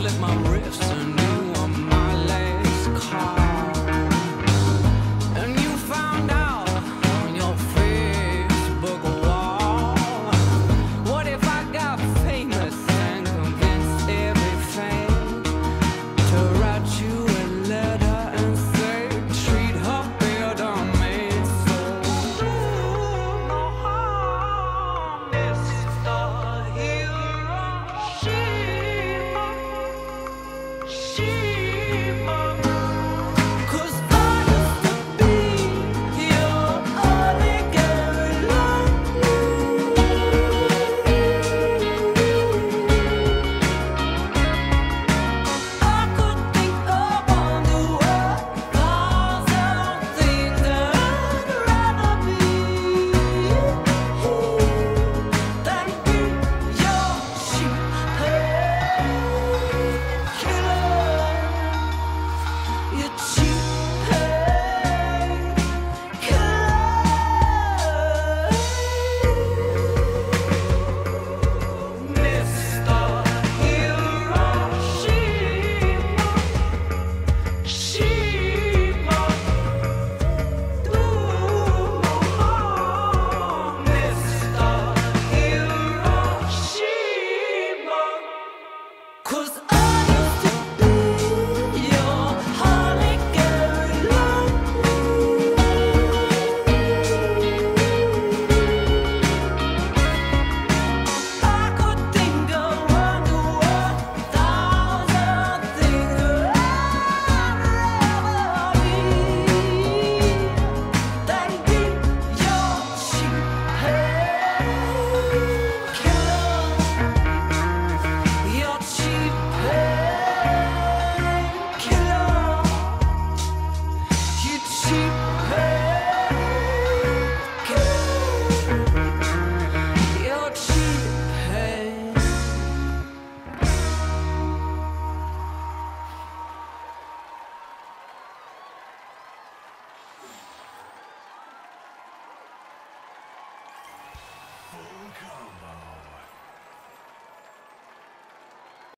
slit my wrists and you were my last call. And you found out on your Facebook wall. What if I got famous and convinced every fan to write you a letter and say, treat her better, made so no harm. It's the hero. She